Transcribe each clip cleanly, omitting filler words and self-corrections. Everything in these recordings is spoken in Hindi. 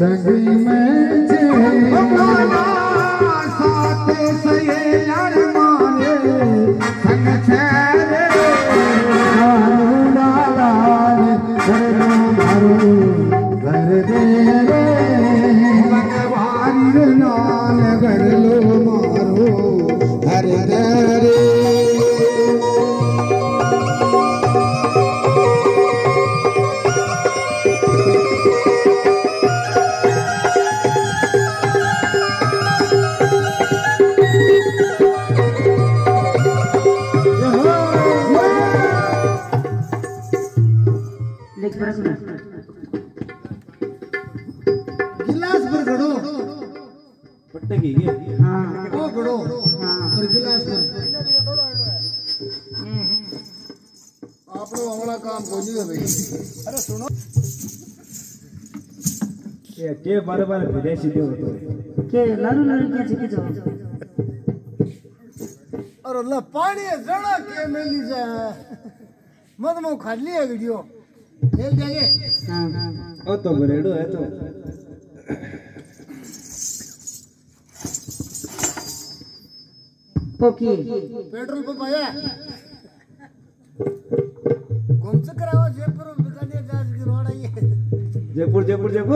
संगी में साथे सये यार मारे संग छेरे घर दे रे भगवान नाल घर लो मारो हर रे गिलास पर घड़ो पट्टे की हाँ वो घड़ो हाँ और गिलास पर आप लोग हमारा काम कोई नहीं है भाई। अरे सुनो के बार-बार विदेशी दे होतो के लारू लारू क्या छिके जो और अल्लाह पानी जड़ा के मेली जा मत मो खाली है वीडियो खेल जाएंगे हां ओ तो बरेडो है तो पोकी पेट्रोल पंप आया कौन से कराओ जयपुर बीकानेर जहाज की रोड आई है जयपुर जयपुर जयपुर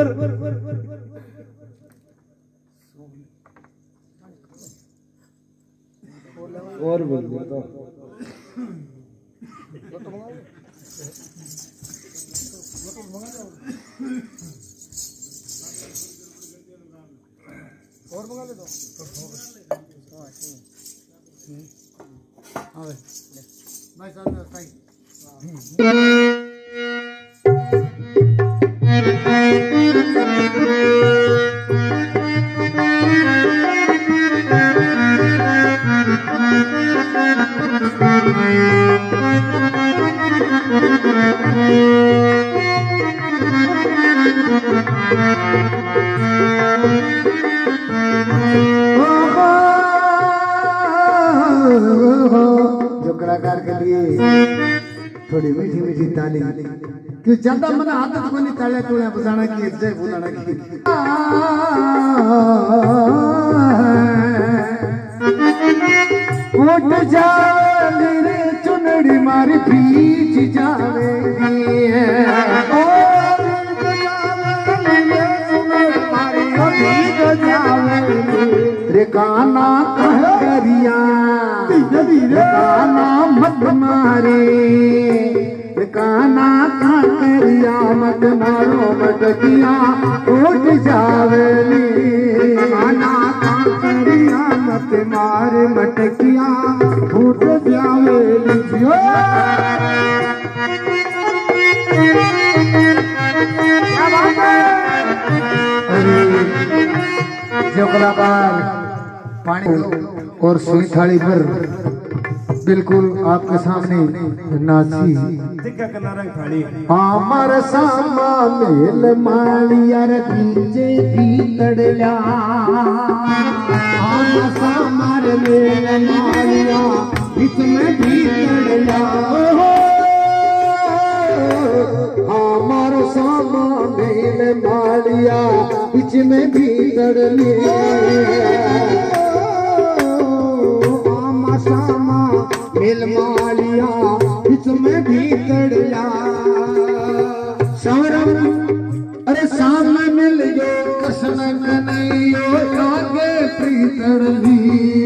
और बोल दो तो और मंगा ले दो हाँ भाई साहब सही जो कलाकार के लिए थोड़ी मीठी मीठी ताली कि ज्यादा मन आदत को नहीं ताले तोड़े बजाना की जय बुलाना की उठ जावे रे चुनड़ी मारी बीच जावेगी ओ रे काना कह करिया काना मत मारे काना कह करिया मत मारो मटकिया उठ जावेली काना कह करिया मत मारे मटकिया उठ जावेली जो कलाकार पानी और सुई थाली पर बिल्कुल आपके सामने नाची टिक्का का नारंग थाली अमर सामा मेल मालिया रे बीजे भीतड़या अमर सामा मेल मालिया इसमें भीतड़या अमर सामा मेल मालिया इसमें भीतड़ले सामा मिल मालिया इसमें भीतर ला सारम अरे सामने मिल जो कृष्ण कन्हैया आगे प्रीतर ली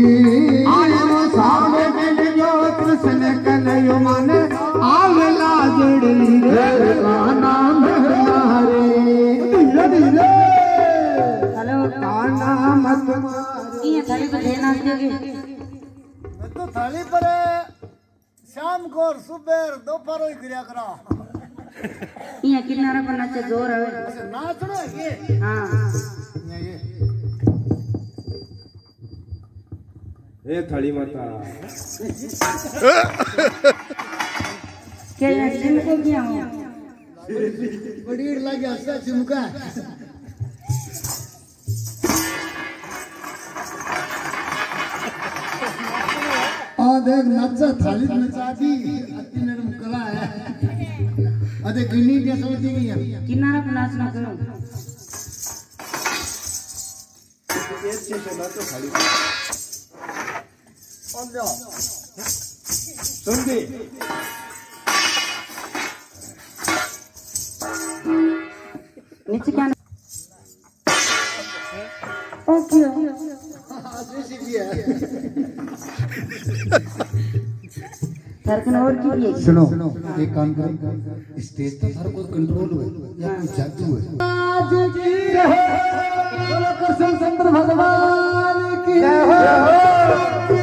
सामने मिल जो कृष्ण कन्हैया मन आगला जड़ी रे काना महनारे धीरे धीरे हेलो काना मत ये थाली पे देना देगे तो थाली पर शाम को और सुबह दोपहर ही क्रिया करा ये किनारा पर नाचे जोर है अच्छा नाचना ये हां ये ए थाली माता के जिम को किया हूं बड़ी लगी अच्छा झुमका देख नचा थाली नचा दी अति नरम कला है अरे गिनी क्या समझती नहीं है किनारा पर नाचना करो ऐसे से ना तो थाली समझे नीचे क्या ओ क्यों धड़कन और की भी है सुनो एक काम करो स्टेज तो हर कोई कंट्रोल हुए या कोई जादू है आज जी रहे बोलो कृष्ण चंद्र भगवान की जय हो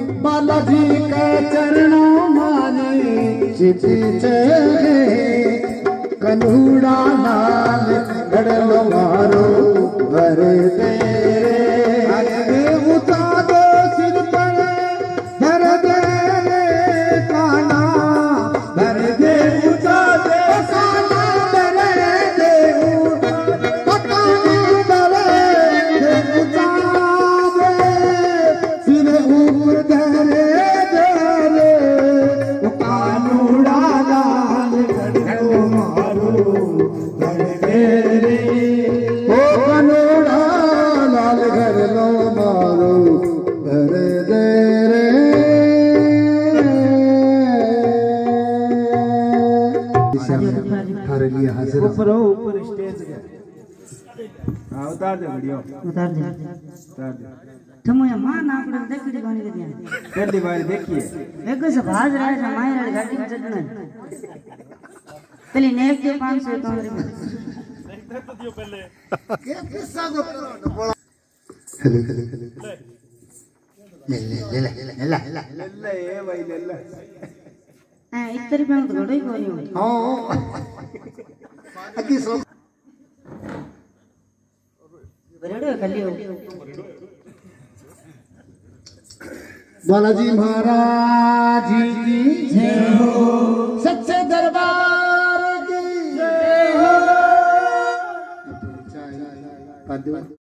बालाजी के चरणों माने चित चले कनूड़ा लाल घड़लो मारो भर दे रे ऊंचा दो सिर पर भर दे रे काना भर दे ऊंचा दे काना भर दे काना भर दे ऊंचा दे सिर ऊपर धरे धरे कानूड़ा लाल घड़लो मारो भर दे रे ओ कानूड़ा लाल घड़लो मारो भर दे रे हमारे लिए हाजिर ऊपर हो ऊपर स्टेज पे हाँ उतार दे वीडियो उतार दे उतार दे तुम ये मां ना पड़े देखी बनी के दिया पहली बार देखिए एक से भाज रहा है माई वाली गाड़ी में चढ़ना पहले नेक के 500 कमरे में किस्सा को हेलो हेलो हेलो ले ये भाई ले हां इतने रुपए में तो घड़ो ही कोरी हो हां अकी सो बड़े कल्ली हो बालाजी महाराज की जय हो सच्चे दरबार की जय हो